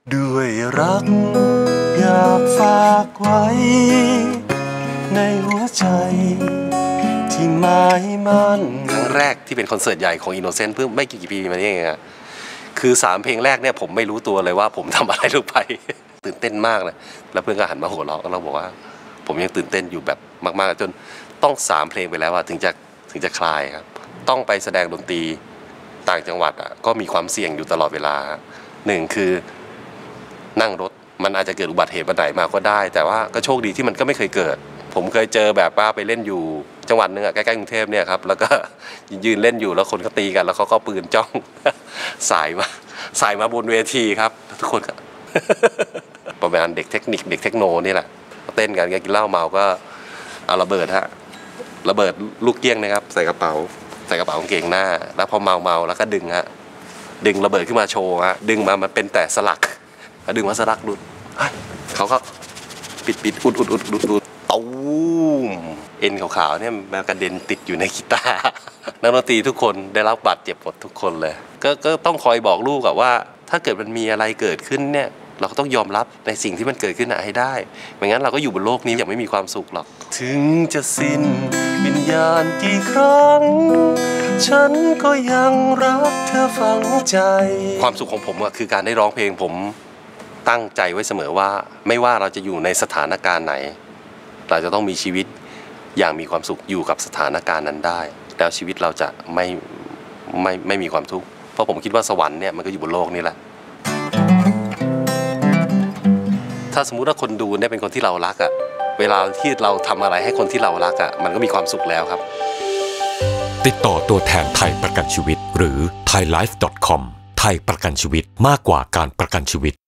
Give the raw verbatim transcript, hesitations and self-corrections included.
ด้วยรักอยากฝากไว้ในหัวใจที่หมายมั่นครั้งแรกที่เป็นคอนเสิร์ตใหญ่ของ Innocent เพิ่งไม่กี่ปีมานี้เองอะคือสามเพลงแรกเนี่ยผมไม่รู้ตัวเลยว่าผมทำอะไรลงไปตื่นเต้นมากเลยแล้วเพื่อนก็หันมาหัวเราะแล้วเราบอกว่าผมยังตื่นเต้นอยู่แบบมากๆจนต้องสามเพลงไปแล้วอะถึงจะถึงจะคลายครับต้องไปแสดงดนตรีต่างจังหวัดอะก็มีความเสี่ยงอยู่ตลอดเวลาหนึ่งคือนั่งรถมันอาจจะเกิดอุบัติเหตุวันไหนมาก็ได้แต่ว่าก็โชคดีที่มันก็ไม่เคยเกิดผมเคยเจอแบบว่าไปเล่นอยู่จังหวัดนึงอะใกล้ๆกรุงเทพเนี่ยครับแล้วก็ยืนเล่นอยู่แล้วคนเขาตีกันแล้วเขาก็ปืนจ้องสายมาสายมาบนเวทีครับทุกคนก็ประมาณเด็กเทคนิคเด็กเทคโนนี่แหละเต้นกันกินเหล้าเมาก็เอาระเบิดฮะระเบิดลูกเกี้ยงนะครับใส่กระเป๋าใส่กระเป๋ากางเกงหน้าแล้วพอเมาเมาแล้วก็ดึงฮะดึงระเบิดขึ้นมาโชว์ฮะดึงมามันเป็นแต่สลักดึงมาสลักดุดเขาก็ปิดปิดอุดอุดอุดอุดอุดตู้มเอ็นขาวๆเนี่ยมันกระเด็นติดอยู่ในกีตาร์นักดนตรีทุกคนได้รับบาดเจ็บหมดทุกคนเลยก็ก็ต้องคอยบอกลูกอะว่าถ้าเกิดมันมีอะไรเกิดขึ้นเนี่ยเราก็ต้องยอมรับในสิ่งที่มันเกิดขึ้นให้ได้ไม่งั้นเราก็อยู่บนโลกนี้อย่างไม่มีความสุขหรอกถึงจะสิ้นวิญญาณกี่ครั้งฉันก็ยังรักเธอฝังใจความสุขของผมอะคือการได้ร้องเพลงผมตั้งใจไว้เสมอว่าไม่ว่าเราจะอยู่ในสถานการณ์ไหนเราจะต้องมีชีวิตอย่างมีความสุขอยู่กับสถานการณ์นั้นได้แล้วชีวิตเราจะไม่ไม่ไม่มีความทุกข์เพราะผมคิดว่าสวรรค์เนี่ยมันก็อยู่บนโลกนี้แหละถ้าสมมุติว่าคนดูเนี่ยเป็นคนที่เรารักอะเวลาที่เราทำอะไรให้คนที่เรารักอะมันก็มีความสุขแล้วครับติดต่อตัวแทนไทยประกันชีวิตหรือ ไทยไลฟ์ ดอท คอม ไทยประกันชีวิตมากกว่าการประกันชีวิต